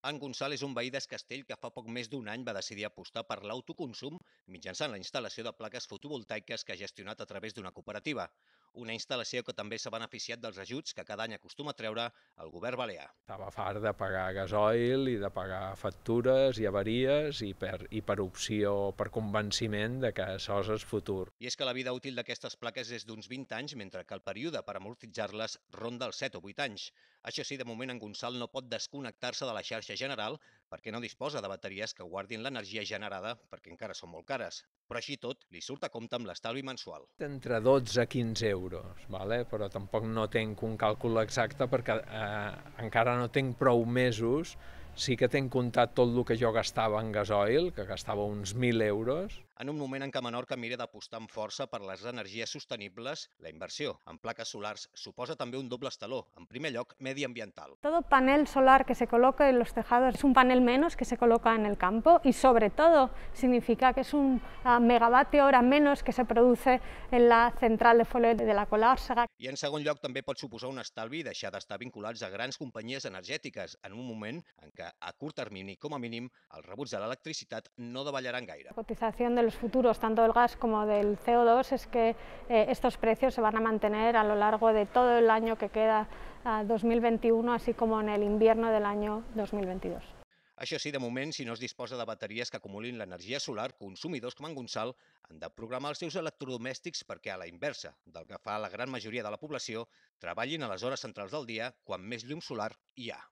En Gonçal és un veí d'Escastell que fa poc més d'un any va decidir apostar per l'autoconsum mitjançant la instal·lació de plaques fotovoltaiques que ha gestionat a través d'una cooperativa. Una instal·lació que també s'ha beneficiat dels ajuts que cada any acostuma a treure el govern balear. Estava fart de pagar gasoil i de pagar factures i avaries i per opció, per convenciment de que això és futur. I és que la vida útil d'aquestes plaques és d'uns 20 anys, mentre que el període per amortitzar-les ronda els 7 o 8 anys. Això sí, de moment en Gonçal no pot desconnectar-se de la xarxa general perquè no disposa de bateries que guardin l'energia generada perquè encara són molt cares. Però així tot, li surt a compte amb l'estalvi mensual. Entre 12 a 15 euros, vale? Però tampoc no tinc un càlcul exacte perquè encara no tinc prou mesos. Sí que tinc comptat tot el que jo gastava en gasoil, que gastava uns 1.000 euros. En un moment en què Menorca mira d'apostar amb força per les energies sostenibles, la inversió en plaques solars suposa també un doble estaló. En primer lloc, mediambiental. Todo panel solar que se coloque en los tejados es un panel menos que se coloca en el campo y sobre todo significa que es un megavatio hora menos que se produce en la central de Foler de la Colàrsega. I en segon lloc també pot suposar un estalvi i deixar d'estar vinculats a grans companyies energètiques en un moment en què a curt termini, com a mínim, els rebuts de l'electricitat no davallaran gaire. La cotización de los futuros, tanto del gas como del CO2, es que estos precios se van a mantener a lo largo de todo el año que queda 2021, así como en el invierno del año 2022. Això sí, de moment, si no es disposa de bateries que acumulin l'energia solar, consumidors com en Gonçal han de programar els seus electrodomèstics perquè, a la inversa del que fa la gran majoria de la població, treballin a les hores centrals del dia quan més llum solar hi ha.